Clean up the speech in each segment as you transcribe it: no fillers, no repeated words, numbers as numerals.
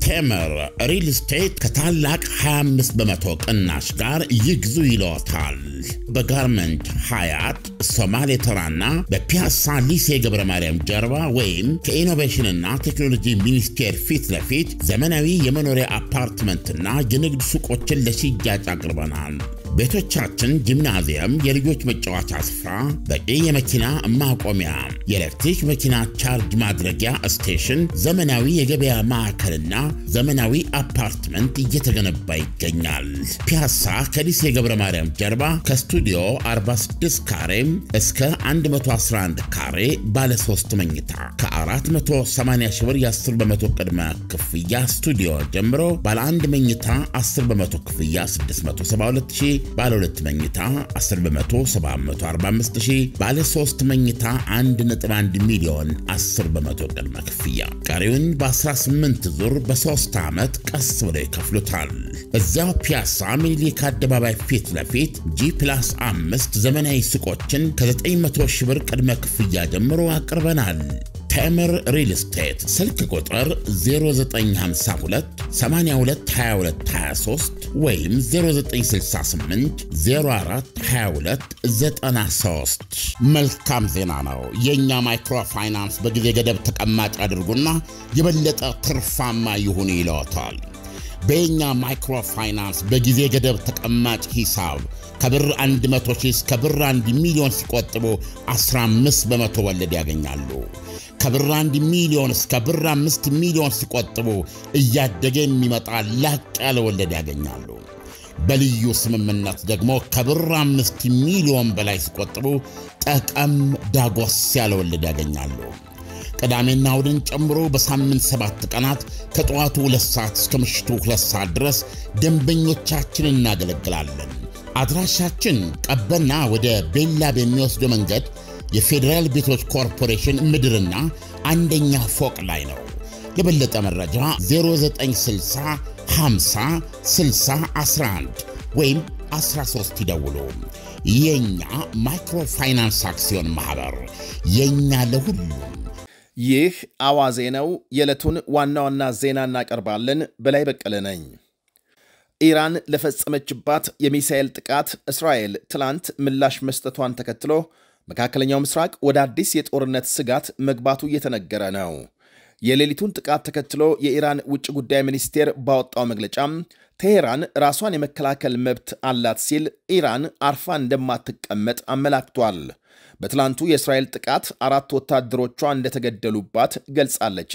ቴምር ሪል ስቴት ከታላቅ 25 በመቶ ቅናሽ ጋር ይግዙ ይለዎታል። በጋርመንት ሀያት ሶማሌ ተራና በፒያሳ ሊሴ ገብረ ማርያም ጀርባ ወይም ከኢኖቬሽንና ቴክኖሎጂ ሚኒስቴር ፊት ለፊት ዘመናዊ የመኖሪያ አፓርትመንትና የንግድ ሱቆችን ለሽያጭ አቅርበናል። ቤቶቻችን ጂምናዚየም፣ የልጆች መጫወቻ ስፍራ፣ በቂ የመኪና ማቆሚያ፣ የኤሌክትሪክ መኪና ቻርጅ ማድረጊያ ስቴሽን፣ ዘመናዊ የገበያ ማዕከልና ዘመናዊ አፓርትመንት እየተገነባ ይገኛል። ፒያሳ ከሊሴ ገብረ ማርያም ጀርባ ከስቱዲዮ 46 ካሬ እስከ 111 ካሬ ባለ 3 መኝታ ከ480 ሺህ ብር የ10 በመቶ ቅድመ ክፍያ ስቱዲዮ ጀምሮ ባለ 1 መኝታ 10 በመቶ ክፍያ 672 ሺህ፣ ባለ 2 መኝታ 10 በመቶ 745 ሺህ፣ ባለ 3 መኝታ 1.1 ሚሊዮን 10 በመቶ ቅድመ ክፍያ ቀሪውን በ18 ዙር በ3 ዓመት ቀስ ብለው ይከፍሉታል። እዚያው ፒያሳ ሚኒሊክ አደባባይ ፊት ለፊት G+5 ዘመናዊ ሱቆችን ከ900 ሺህ ብር ቅድመ ክፍያ ጀምሮ አቅርበናል። ቴምር ሪል ስቴት ስልክ ቁጥር 0952 82 22 23 ወይም 0968 04 22 93። መልካም ዜና ነው። የኛ ማይክሮ ፋይናንስ በጊዜ ገደብ ተቀማጭ አድርጉና የበለጠ ትርፋማ ይሁን ይለዎታል። በእኛ ማይክሮ ፋይናንስ በጊዜ ገደብ ተቀማጭ ሂሳብ ከብር 100 ሺህ እስከ ብር 1 ሚሊዮን ሲቆጥቡ 15 በመቶ ወለድ ያገኛሉ። ከብር 1 ሚሊዮን እስከ ብር 5 ሚሊዮን ሲቆጥቡ እያደገ የሚመጣ ላቅ ያለ ወለድ ያገኛሉ። በልዩ ስምምነት ደግሞ ከብር 5 ሚሊዮን በላይ ሲቆጥቡ ጠቀም ዳጎስ ያለ ወለድ ያገኛሉ። ቅዳሜና እሁድን ጨምሮ በሳምንት 7 ቀናት ከጠዋቱ 2 ሰዓት እስከ ምሽቱ 2 ሰዓት ድረስ ደንበኞቻችንን እናገለግላለን። አድራሻችን ቀበና ወደ ቤላ በሚወስደው መንገድ የፌዴራል ቤቶች ኮርፖሬሽን ምድርና አንደኛ ፎቅ ላይ ነው። ለበለጠ መረጃ 0960 50 60 11 ወይም 13 ይደውሉ። የኛ ማይክሮ ፋይናንስ አክሲዮን ማህበር የኛ ለሁሉም። ይህ አዋዜ ነው። የዕለቱን ዋና ዋና ዜና እናቀርባለን። በላይ በቀለ ነኝ። ኢራን ለፈጸመችባት የሚሳኤል ጥቃት እስራኤል ትላንት ምላሽ መስጠቷን ተከትሎ መካከለኛው ምስራቅ ወደ አዲስ የጦርነት ስጋት መግባቱ እየተነገረ ነው። የሌሊቱን ጥቃት ተከትሎ የኢራን ውጭ ጉዳይ ሚኒስቴር ባወጣው መግለጫም ቴሄራን ራሷን የመከላከል መብት አላት ሲል ኢራን አርፋ እንደማትቀመጥ አመላክቷል። በትላንቱ የእስራኤል ጥቃት 4 ወታደሮቿ እንደተገደሉባት ገልጻለች።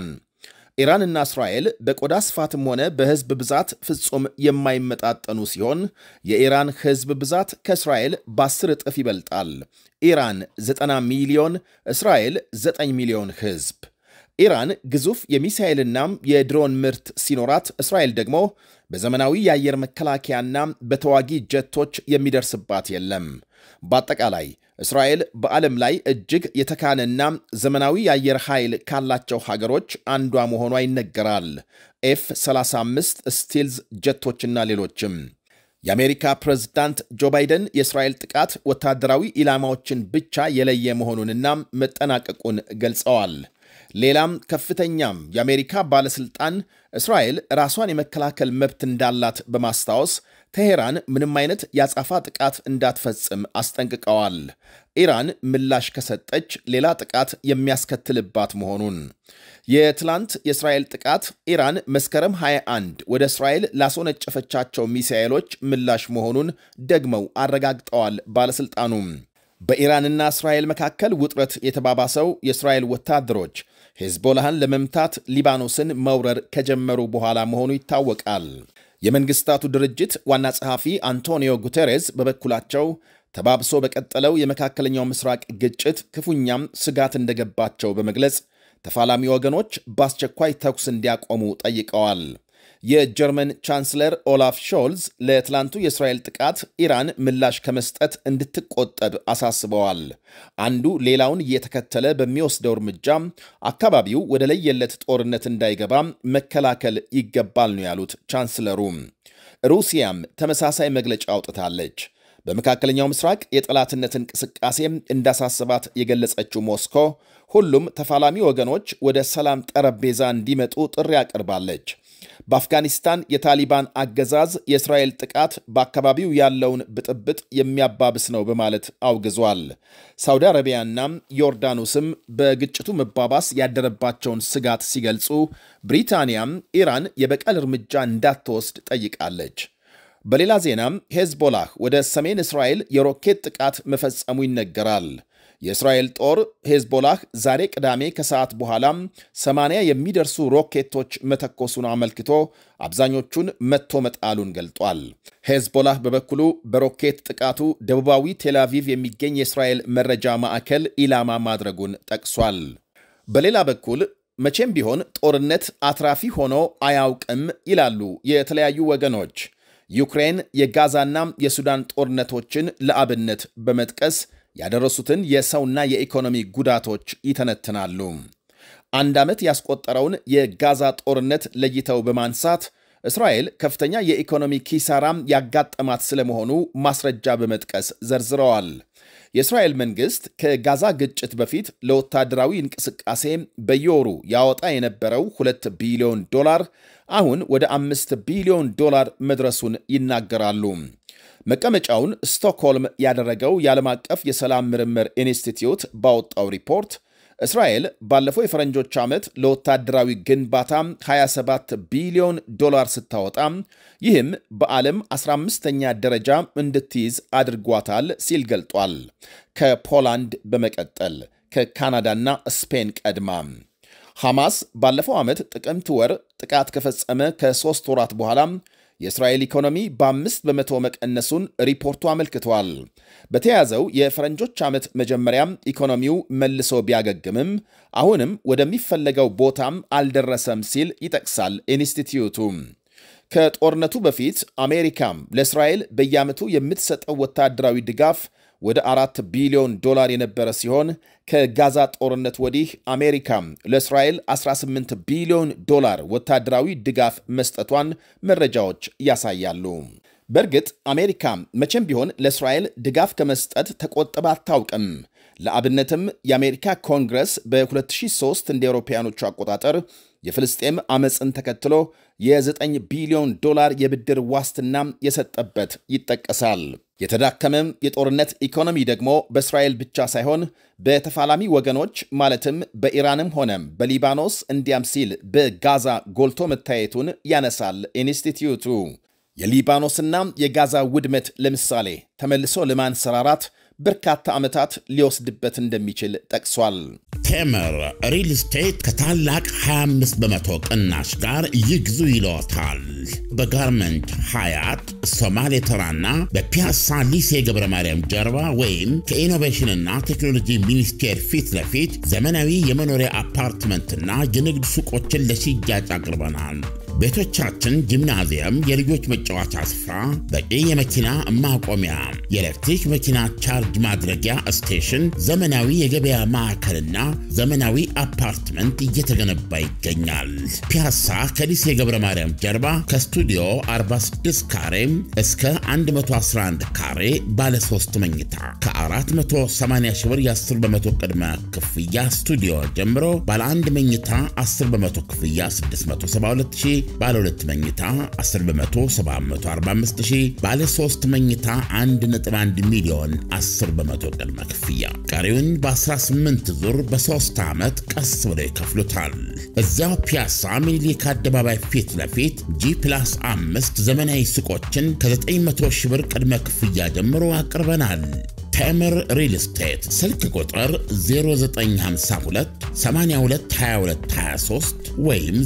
ኢራንና እስራኤል በቆዳ ስፋትም ሆነ በህዝብ ብዛት ፍጹም የማይመጣጠኑ ሲሆን የኢራን ህዝብ ብዛት ከእስራኤል በ10 እጥፍ ይበልጣል። ኢራን 90 ሚሊዮን፣ እስራኤል 9 ሚሊዮን ህዝብ። ኢራን ግዙፍ የሚሳኤልና የድሮን ምርት ሲኖራት እስራኤል ደግሞ በዘመናዊ የአየር መከላከያና በተዋጊ ጀቶች የሚደርስባት የለም። በአጠቃላይ እስራኤል በዓለም ላይ እጅግ የተካነና ዘመናዊ የአየር ኃይል ካላቸው ሀገሮች አንዷ መሆኗ ይነገራል። F-35 ስቲልዝ ጀቶችና ሌሎችም። የአሜሪካ ፕሬዝዳንት ጆ ባይደን የእስራኤል ጥቃት ወታደራዊ ኢላማዎችን ብቻ የለየ መሆኑንና መጠናቀቁን ገልጸዋል። ሌላም ከፍተኛም የአሜሪካ ባለስልጣን እስራኤል ራሷን የመከላከል መብት እንዳላት በማስታወስ ቴሄራን ምንም አይነት ያጻፋ ጥቃት እንዳትፈጽም አስጠንቅቀዋል። ኢራን ምላሽ ከሰጠች ሌላ ጥቃት የሚያስከትልባት መሆኑን። የትላንት የእስራኤል ጥቃት ኢራን መስከረም 21 ወደ እስራኤል ላስወነጨፈቻቸው ሚሳኤሎች ምላሽ መሆኑን ደግመው አረጋግጠዋል ባለስልጣኑም። በኢራንና እስራኤል መካከል ውጥረት የተባባሰው የእስራኤል ወታደሮች ሄዝቦላህን ለመምታት ሊባኖስን መውረር ከጀመሩ በኋላ መሆኑ ይታወቃል። የመንግስታቱ ድርጅት ዋና ጸሐፊ አንቶኒዮ ጉተሬዝ በበኩላቸው ተባብሶ በቀጠለው የመካከለኛው ምስራቅ ግጭት ክፉኛም ስጋት እንደገባቸው በመግለጽ ተፋላሚ ወገኖች በአስቸኳይ ተኩስ እንዲያቆሙ ጠይቀዋል። የጀርመን ቻንስለር ኦላፍ ሾልዝ ለትላንቱ የእስራኤል ጥቃት ኢራን ምላሽ ከመስጠት እንድትቆጠብ አሳስበዋል። አንዱ ሌላውን እየተከተለ በሚወስደው እርምጃ አካባቢው ወደ ለየለት ጦርነት እንዳይገባ መከላከል ይገባል ነው ያሉት ቻንስለሩ። ሩሲያም ተመሳሳይ መግለጫ አውጥታለች። በመካከለኛው ምስራቅ የጠላትነት እንቅስቃሴ እንዳሳሰባት የገለጸችው ሞስኮ ሁሉም ተፋላሚ ወገኖች ወደ ሰላም ጠረጴዛ እንዲመጡ ጥሪ አቅርባለች። በአፍጋኒስታን የታሊባን አገዛዝ የእስራኤል ጥቃት በአካባቢው ያለውን ብጥብጥ የሚያባብስ ነው በማለት አውግዟል። ሳውዲ አረቢያና ዮርዳኖስም በግጭቱ መባባስ ያደረባቸውን ስጋት ሲገልጹ፣ ብሪታንያም ኢራን የበቀል እርምጃ እንዳትወስድ ጠይቃለች። በሌላ ዜናም ሄዝቦላህ ወደ ሰሜን እስራኤል የሮኬት ጥቃት መፈጸሙ ይነገራል። የእስራኤል ጦር ሄዝቦላህ ዛሬ ቅዳሜ ከሰዓት በኋላም 80 የሚደርሱ ሮኬቶች መተኮሱን አመልክቶ አብዛኞቹን መትቶ መጣሉን ገልጧል። ሄዝቦላህ በበኩሉ በሮኬት ጥቃቱ ደቡባዊ ቴልአቪቭ የሚገኝ የእስራኤል መረጃ ማዕከል ኢላማ ማድረጉን ጠቅሷል። በሌላ በኩል መቼም ቢሆን ጦርነት አትራፊ ሆኖ አያውቅም ይላሉ የተለያዩ ወገኖች። ዩክሬን የጋዛና የሱዳን ጦርነቶችን ለአብነት በመጥቀስ ያደረሱትን የሰውና የኢኮኖሚ ጉዳቶች ይተነትናሉ። አንድ ዓመት ያስቆጠረውን የጋዛ ጦርነት ለይተው በማንሳት እስራኤል ከፍተኛ የኢኮኖሚ ኪሳራም ያጋጠማት ስለመሆኑ ማስረጃ በመጥቀስ ዘርዝረዋል። የእስራኤል መንግሥት ከጋዛ ግጭት በፊት ለወታደራዊ እንቅስቃሴ በየወሩ ያወጣ የነበረው $2 ቢሊዮን አሁን ወደ $5 ቢሊዮን መድረሱን ይናገራሉ። መቀመጫውን ስቶክሆልም ያደረገው የዓለም አቀፍ የሰላም ምርምር ኢንስቲትዩት ባወጣው ሪፖርት እስራኤል ባለፈው የፈረንጆች ዓመት ለወታደራዊ ግንባታ $27 ቢሊዮን ስታወጣ ይህም በዓለም 15ኛ ደረጃ እንድትይዝ አድርጓታል ሲል ገልጧል። ከፖላንድ በመቀጠል ከካናዳና ስፔን ቀድማ። ሐማስ ባለፈው ዓመት ጥቅምት ወር ጥቃት ከፈጸመ ከ3 ወራት በኋላ የእስራኤል ኢኮኖሚ በ5 በመቶ መቀነሱን ሪፖርቱ አመልክቷል። በተያዘው የፈረንጆች ዓመት መጀመሪያም ኢኮኖሚው መልሶ ቢያገግምም አሁንም ወደሚፈለገው ቦታም አልደረሰም ሲል ይጠቅሳል ኢንስቲትዩቱ። ከጦርነቱ በፊት አሜሪካም ለእስራኤል በየዓመቱ የምትሰጠው ወታደራዊ ድጋፍ ወደ $4 ቢሊዮን የነበረ ሲሆን ከጋዛ ጦርነት ወዲህ አሜሪካም ለእስራኤል $18 ቢሊዮን ወታደራዊ ድጋፍ መስጠቷን መረጃዎች ያሳያሉ። በእርግጥ አሜሪካ መቼም ቢሆን ለእስራኤል ድጋፍ ከመስጠት ተቆጥባ አታውቅም። ለአብነትም የአሜሪካ ኮንግረስ በ2003 እንደ አውሮፓውያኖቹ አቆጣጠር የፍልስጤም አመፅን ተከትሎ የ9 ቢሊዮን የብድር ዋስትና የሰጠበት ይጠቀሳል። የተዳከመ የጦርነት ኢኮኖሚ ደግሞ በእስራኤል ብቻ ሳይሆን በተፋላሚ ወገኖች ማለትም በኢራንም ሆነ በሊባኖስ እንዲያም ሲል በጋዛ ጎልቶ መታየቱን ያነሳል ኢንስቲትዩቱ። የሊባኖስና የጋዛ ውድመት ለምሳሌ ተመልሶ ለማንሰራራት በርካታ ዓመታት ሊወስድበት እንደሚችል ጠቅሷል። ቴምር ሪል ስቴት ከታላቅ 25 በመቶ ቅናሽ ጋር ይግዙ ይለዎታል። በጋርመንት ሀያት ሶማሌ ተራና በፒያሳ ሊሴ ገብረ ማርያም ጀርባ ወይም ከኢኖቬሽንና ቴክኖሎጂ ሚኒስቴር ፊት ለፊት ዘመናዊ የመኖሪያ አፓርትመንትና የንግድ ሱቆችን ለሽያጭ አቅርበናል። ቤቶቻችን ጂምናዚየም፣ የልጆች መጫወቻ ስፍራ፣ በቂ የመኪና ማቆሚያ፣ የኤሌክትሪክ መኪና ቻርጅ ማድረጊያ ስቴሽን፣ ዘመናዊ የገበያ ማዕከልና ዘመናዊ አፓርትመንት እየተገነባ ይገኛል። ፒያሳ ከሊሴ ገብረ ማርያም ጀርባ ከስቱዲዮ 46 ካሬ እስከ 111 ካሬ ባለ 3 መኝታ ከ480 ሺህ ብር የ10 በመቶ ቅድመ ክፍያ ስቱዲዮ ጀምሮ ባለ 1 መኝታ 10 በመቶ ክፍያ 672 ሺህ፣ ባለ 2 መኝታ 10 በመቶ 745 ሺህ፣ ባለ 3 መኝታ 1.1 ሚሊዮን 10 በመቶ ቅድመ ክፍያ ቀሪውን በ18 ዙር በ3 ዓመት ቀስ ብለው ይከፍሉታል። እዚያው ፒያሳ ሚኒሊክ አደባባይ ፊት ለፊት G+5 ዘመናዊ ሱቆችን ከ900 ሺህ ብር ቅድመ ክፍያ ጀምሮ አቅርበናል። ቴምር ሪል ስቴት ስልክ ቁጥር 0952 82 22 23 ወይም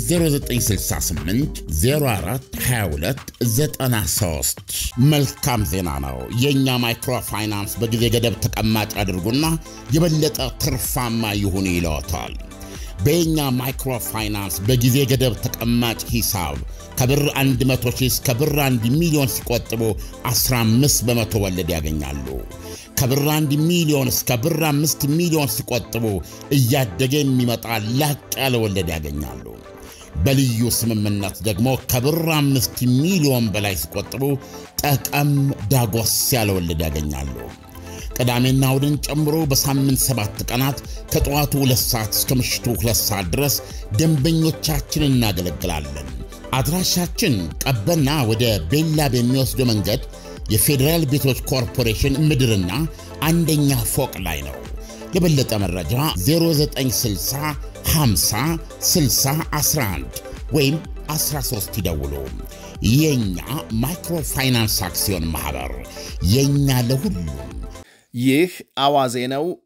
0968 04 22 93። መልካም ዜና ነው። የኛ ማይክሮ ፋይናንስ በጊዜ ገደብ ተቀማጭ አድርጉና የበለጠ ትርፋማ ይሁኑ ይለዎታል። በእኛ ማይክሮ ፋይናንስ በጊዜ ገደብ ተቀማጭ ሂሳብ ከብር 100 ሺህ እስከ ብር 1 ሚሊዮን ሲቆጥቡ 15 በመቶ ወለድ ያገኛሉ። ከብር 1 ሚሊዮን እስከ ብር 5 ሚሊዮን ሲቆጥቡ እያደገ የሚመጣ ላቅ ያለ ወለድ ያገኛሉ። በልዩ ስምምነት ደግሞ ከብር 5 ሚሊዮን በላይ ሲቆጥቡ ጠቀም ዳጎስ ያለ ወለድ ያገኛሉ። ቅዳሜና እሁድን ጨምሮ በሳምንት 7 ቀናት ከጠዋቱ 2 ሰዓት እስከ ምሽቱ 2 ሰዓት ድረስ ደንበኞቻችንን እናገለግላለን። አድራሻችን ቀበና ወደ ቤላ በሚወስደው መንገድ የፌደራል ቤቶች ኮርፖሬሽን ምድርና አንደኛ ፎቅ ላይ ነው። ለበለጠ መረጃ 0960 50 60 11 ወይም 13 ይደውሉ። የኛ ማይክሮፋይናንስ አክሲዮን ማህበር የኛ ለሁሉም። ይህ አዋዜ ነው።